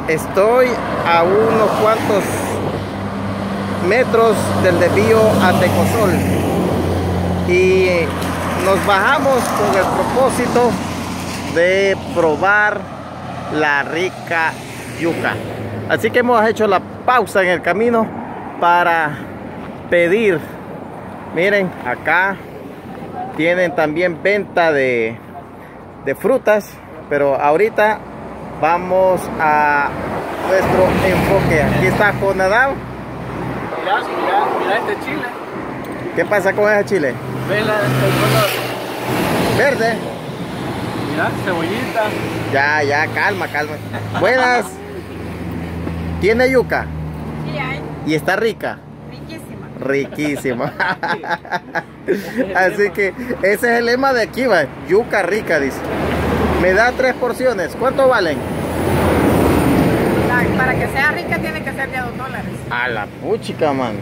Estoy a unos cuantos metros del desvío a Tecosol y nos bajamos con el propósito de probar la rica yuca. Así que hemos hecho la pausa en el camino para pedir. Miren, acá tienen también venta de frutas, pero ahorita vamos a nuestro enfoque. Aquí está Jonadab. Mira este chile. ¿Qué pasa con ese chile? Ve el color Verde. mira, cebollita. Ya, calma. Buenas. ¿Tiene yuca? Sí, hay. Y está rica. Riquísima. Riquísima. Así que ese es el lema de aquí, va. Yuca rica, dice. Me da 3 porciones. ¿Cuánto valen? Para que sea rica tiene que ser de $2. A la puchica, mano.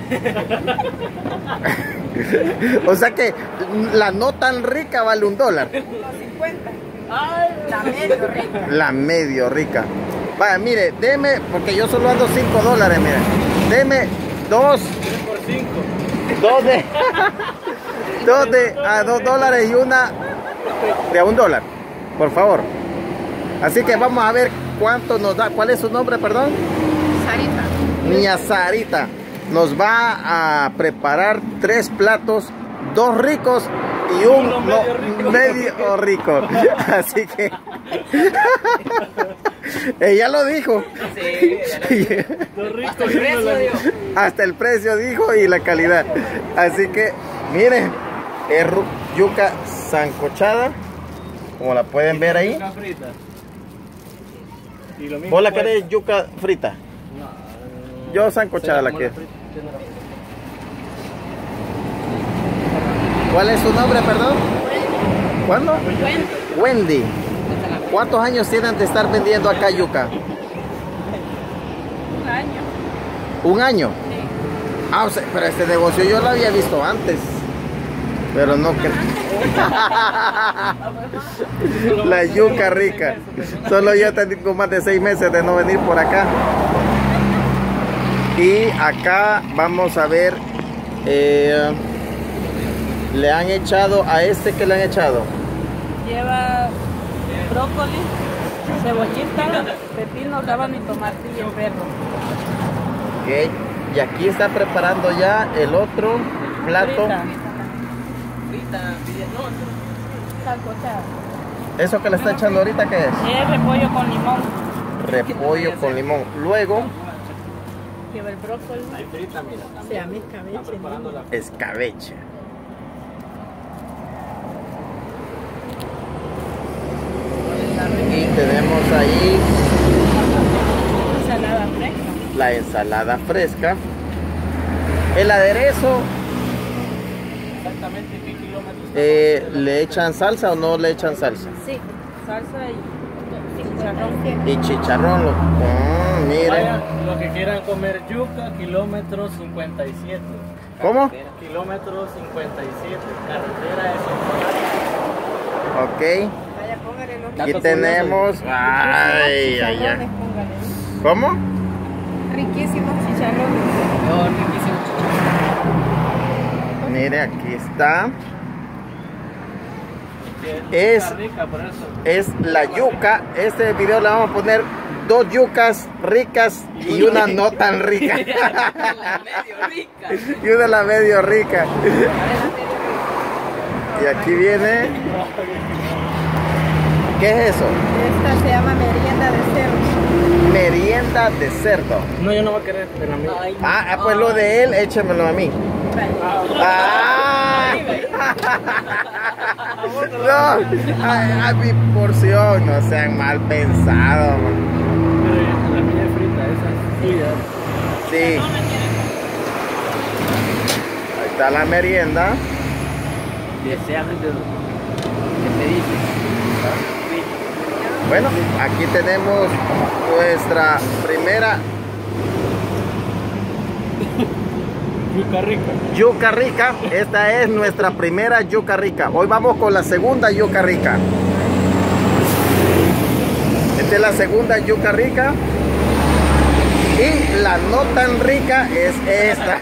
O sea que la no tan rica vale $1. $2.50. La medio rica. La medio rica. Vaya, mire, deme, porque yo solo ando $5, mire. Deme 2. 3 por 5. Dos de a $2 y una de a $1, por favor. Así que vamos a ver cuánto nos da. ¿Cuál es su nombre, perdón? Sarita. Niña Sarita nos va a preparar 3 platos, 2 ricos y uno medio rico. Así que ella lo dijo. Sí, Hasta el precio dijo y la calidad. Así que miren, es yuca sancochada, como la pueden ver ahí. Yuca frita. Y lo mismo ¿Vos la pues, querés yuca frita? No, Yo sancochada la quiero. ¿Cuál es su nombre, perdón? ¿Cuándo? Wendy. ¿Cuántos años tienen de estar vendiendo acá yuca? Un año. ¿Un año? Sí. Ah, o sea, pero este negocio yo lo había visto antes. Pero no creo. La yuca rica. Solo yo tengo más de 6 meses de no venir por acá. Y acá vamos a ver. Le han echado a este, ¿qué le han echado? Lleva brócoli, cebollita, pepino, rábano y tomate y el perro. Ok. Y aquí está preparando ya el otro plato. Sancochada. ¿Eso que le está echando ahorita qué es? Es repollo con limón. Repollo con limón. Luego, Lleva el brócoli. Se llama escabeche. escabeche. Y tenemos ahí Ensalada fresca. la ensalada fresca. El aderezo, exactamente qué kilómetros. ¿le echan salsa o no le echan salsa? Sí, salsa y chicharrón. Y chicharrón. Miren. Vaya, los que quieran comer yuca, kilómetro 57. ¿Cómo? Kilómetro 57. Carretera de Ok. Vaya, póngale los Aquí tenemos. Ay. chicharrones, póngale. ¿Cómo? Riquísimos chicharrones. Mire, aquí está. es rica, por eso. Es la yuca. Este video le vamos a poner 2 yucas ricas y una no tan rica. Y una la medio rica. Y aquí viene. ¿Qué es eso? Esta se llama merienda de cerdo. Merienda de cerdo. No, yo no voy a querer de la mía. Pues lo de él, échemelo a mí. ¡Ah! No, a mi porción, no sean mal pensados. Pero la mía es frita, esa es suya. Sí. Ahí está la merienda. Deseame ¿qué te dice? Bueno, aquí tenemos nuestra primera Yuca rica. yuca rica. Esta es nuestra primera yuca rica. Hoy vamos con la segunda yuca rica. Esta es la segunda yuca rica. Y la no tan rica es esta.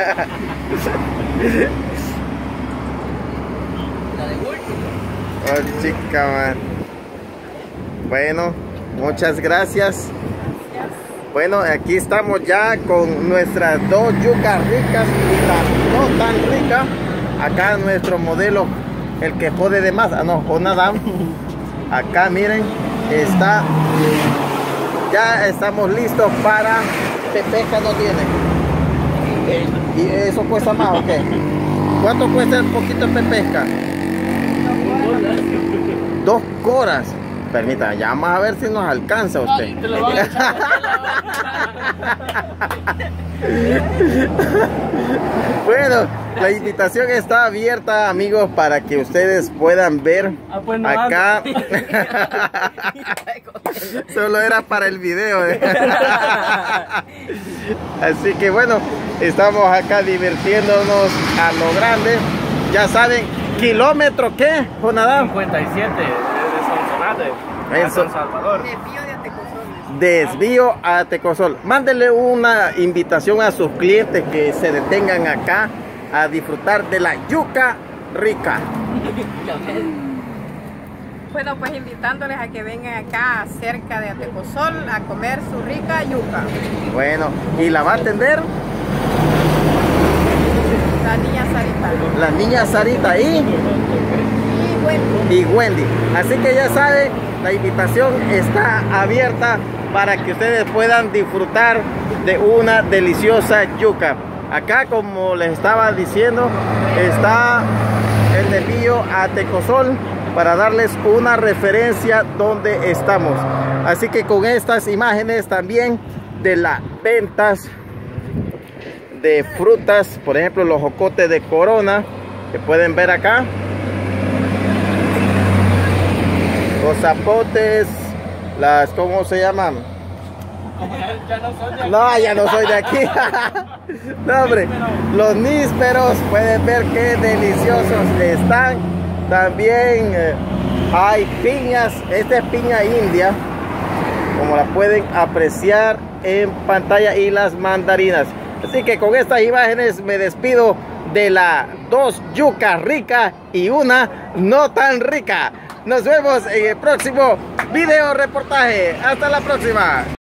Oh, chica, man. Bueno, muchas gracias. Bueno, aquí estamos ya con nuestras dos yucas ricas y la no tan rica. Acá nuestro modelo, el que jode de más. Ah, no, Jonadam. Acá miren, está. Ya estamos listos para pepesca. No tiene. ¿Y eso cuesta más o qué? ¿Cuánto cuesta el poquito de pepesca? 2 coras. Permítame, ya vamos a ver si nos alcanza usted. Bueno, la invitación está abierta, amigos, para que ustedes puedan ver acá. Solo era para el video. Así que bueno, estamos acá divirtiéndonos a lo grande. Ya saben, ¿kilómetro qué, Jonadam? 57 de San Salvador. Desvío a Tecosol. Mándele una invitación a sus clientes que se detengan acá a disfrutar de la yuca rica. Bueno, pues invitándoles a que vengan acá cerca de Atecosol a comer su rica yuca. Bueno, ¿y la va a atender? La niña Sarita. La niña Sarita y Wendy. Así que ya saben, la invitación está abierta para que ustedes puedan disfrutar de una deliciosa yuca. Acá, como les estaba diciendo, está el desvío a Tecosol para darles una referencia donde estamos. Así que con estas imágenes también de las ventas de frutas, por ejemplo los jocotes de Corona que pueden ver acá, los zapotes, las, ¿cómo se llaman? No, ya no soy de aquí. No, hombre, los nísperos, pueden ver qué deliciosos están. También hay piñas. Esta es piña india, como la pueden apreciar en pantalla, y las mandarinas. Así que con estas imágenes me despido de las 2 yucas ricas y una no tan rica. Nos vemos en el próximo video reportaje. Hasta la próxima.